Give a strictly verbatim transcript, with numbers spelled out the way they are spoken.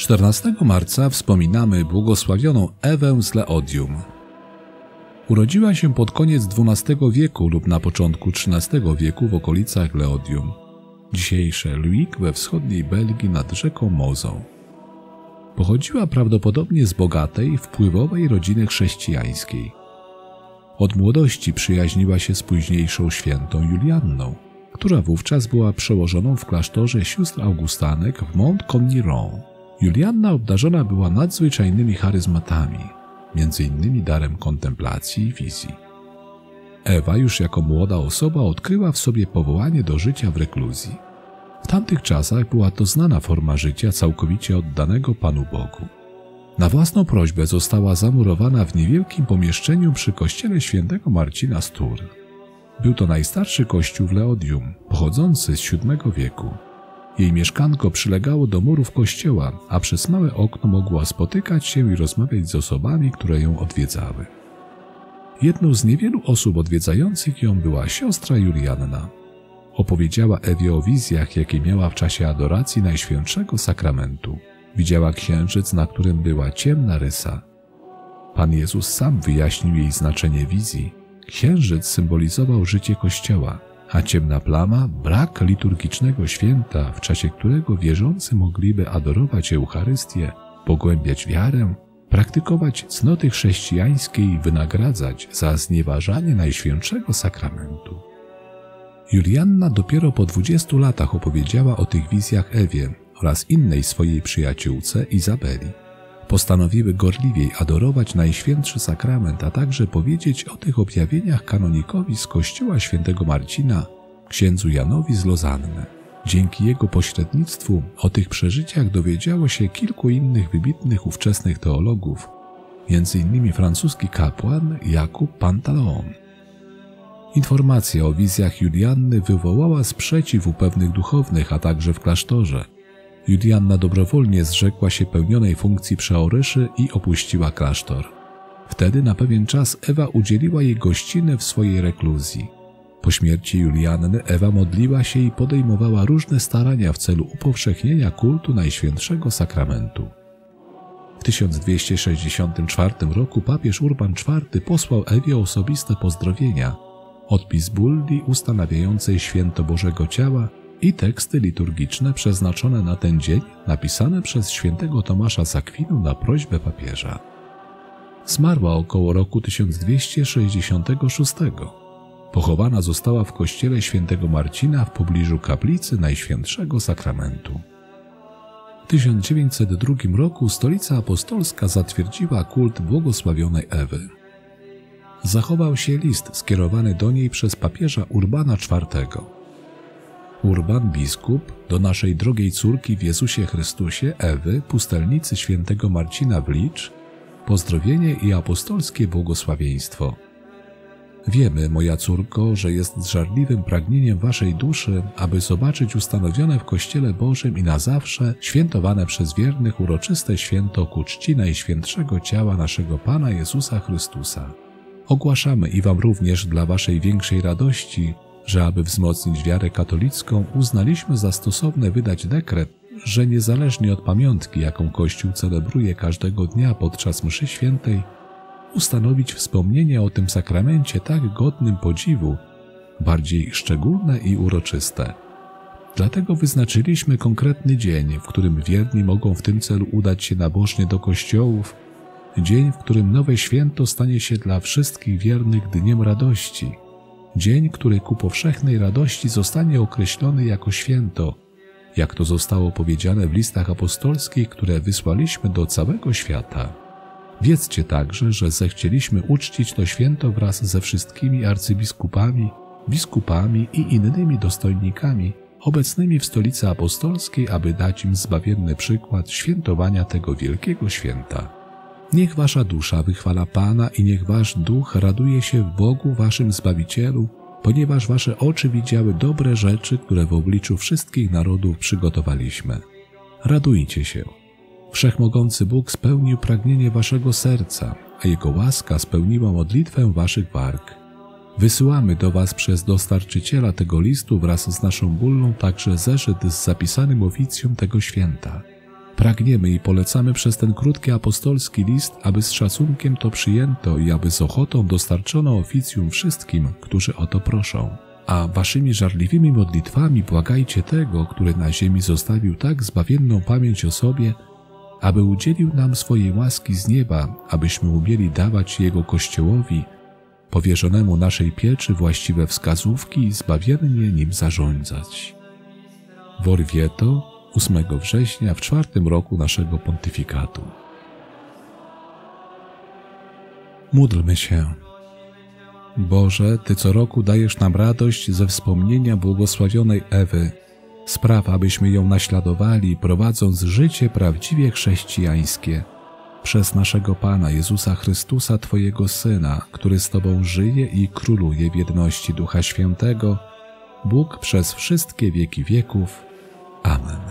czternastego marca wspominamy błogosławioną Ewę z Leodium. Urodziła się pod koniec dwunastego wieku lub na początku trzynastego wieku w okolicach Leodium, dzisiejsze Luik we wschodniej Belgii nad rzeką Mozą. Pochodziła prawdopodobnie z bogatej, wpływowej rodziny chrześcijańskiej. Od młodości przyjaźniła się z późniejszą świętą Julianną, która wówczas była przełożoną w klasztorze sióstr Augustanek w Mont-Commiron. Julianna obdarzona była nadzwyczajnymi charyzmatami, między innymi darem kontemplacji i wizji. Ewa już jako młoda osoba odkryła w sobie powołanie do życia w rekluzji. W tamtych czasach była to znana forma życia całkowicie oddanego Panu Bogu. Na własną prośbę została zamurowana w niewielkim pomieszczeniu przy kościele świętego Marcina z Tours. Był to najstarszy kościół w Leodium, pochodzący z siódmego wieku. Jej mieszkanko przylegało do murów kościoła, a przez małe okno mogła spotykać się i rozmawiać z osobami, które ją odwiedzały. Jedną z niewielu osób odwiedzających ją była siostra Julianna. Opowiedziała Ewie o wizjach, jakie miała w czasie adoracji Najświętszego Sakramentu. Widziała księżyc, na którym była ciemna rysa. Pan Jezus sam wyjaśnił jej znaczenie wizji. Księżyc symbolizował życie Kościoła, a ciemna plama brak liturgicznego święta, w czasie którego wierzący mogliby adorować Eucharystię, pogłębiać wiarę, praktykować cnoty chrześcijańskie i wynagradzać za znieważanie Najświętszego Sakramentu. Julianna dopiero po dwudziestu latach opowiedziała o tych wizjach Ewie oraz innej swojej przyjaciółce Izabeli. Postanowiły gorliwiej adorować Najświętszy Sakrament, a także powiedzieć o tych objawieniach kanonikowi z kościoła świętego Marcina, księdzu Janowi z Lozanny. Dzięki jego pośrednictwu o tych przeżyciach dowiedziało się kilku innych wybitnych ówczesnych teologów, między innymi francuski kapłan Jakub Pantaleon. Informacja o wizjach Julianny wywołała sprzeciw u pewnych duchownych, a także w klasztorze. Julianna dobrowolnie zrzekła się pełnionej funkcji przeoryszy i opuściła klasztor. Wtedy na pewien czas Ewa udzieliła jej gościny w swojej rekluzji. Po śmierci Julianny Ewa modliła się i podejmowała różne starania w celu upowszechnienia kultu Najświętszego Sakramentu. W tysiąc dwieście sześćdziesiątym czwartym roku papież Urban czwarty posłał Ewie osobiste pozdrowienia, odpis bulli ustanawiającej święto Bożego Ciała i teksty liturgiczne przeznaczone na ten dzień, napisane przez świętego Tomasza z Akwinu na prośbę papieża. Zmarła około roku tysiąc dwieście sześćdziesiątego szóstego. Pochowana została w kościele świętego Marcina w pobliżu kaplicy Najświętszego Sakramentu. W tysiąc dziewięćset drugim roku Stolica Apostolska zatwierdziła kult błogosławionej Ewy. Zachował się list skierowany do niej przez papieża Urbana czwartego. Urban, biskup, do naszej drogiej córki w Jezusie Chrystusie, Ewy, pustelnicy świętego Marcina w Licz, pozdrowienie i apostolskie błogosławieństwo. Wiemy, moja córko, że jest żarliwym pragnieniem waszej duszy, aby zobaczyć ustanowione w Kościele Bożym i na zawsze świętowane przez wiernych uroczyste święto ku czci Najświętszego Ciała naszego Pana Jezusa Chrystusa. Ogłaszamy i wam również dla waszej większej radości, że aby wzmocnić wiarę katolicką, uznaliśmy za stosowne wydać dekret, że niezależnie od pamiątki, jaką Kościół celebruje każdego dnia podczas mszy świętej, ustanowić wspomnienie o tym sakramencie tak godnym podziwu, bardziej szczególne i uroczyste. Dlatego wyznaczyliśmy konkretny dzień, w którym wierni mogą w tym celu udać się nabożnie do kościołów, dzień, w którym nowe święto stanie się dla wszystkich wiernych dniem radości, dzień, który ku powszechnej radości zostanie określony jako święto, jak to zostało powiedziane w listach apostolskich, które wysłaliśmy do całego świata. Wiedzcie także, że zechcieliśmy uczcić to święto wraz ze wszystkimi arcybiskupami, biskupami i innymi dostojnikami obecnymi w Stolicy Apostolskiej, aby dać im zbawienny przykład świętowania tego wielkiego święta. Niech wasza dusza wychwala Pana i niech wasz duch raduje się w Bogu waszym Zbawicielu, ponieważ wasze oczy widziały dobre rzeczy, które w obliczu wszystkich narodów przygotowaliśmy. Radujcie się. Wszechmogący Bóg spełnił pragnienie waszego serca, a Jego łaska spełniła modlitwę waszych warg. Wysyłamy do was przez dostarczyciela tego listu wraz z naszą bullą także zeszyt z zapisanym oficjum tego święta. Pragniemy i polecamy przez ten krótki apostolski list, aby z szacunkiem to przyjęto i aby z ochotą dostarczono oficjum wszystkim, którzy o to proszą. A waszymi żarliwymi modlitwami błagajcie tego, który na ziemi zostawił tak zbawienną pamięć o sobie, aby udzielił nam swojej łaski z nieba, abyśmy umieli dawać Jego Kościołowi, powierzonemu naszej pieczy, właściwe wskazówki i zbawiennie nim zarządzać. W Orvieto, ósmego września w czwartym roku naszego pontyfikatu. Módlmy się. Boże, Ty co roku dajesz nam radość ze wspomnienia błogosławionej Ewy. Spraw, abyśmy ją naśladowali, prowadząc życie prawdziwie chrześcijańskie. Przez naszego Pana Jezusa Chrystusa, Twojego Syna, który z Tobą żyje i króluje w jedności Ducha Świętego, Bóg przez wszystkie wieki wieków. Amen.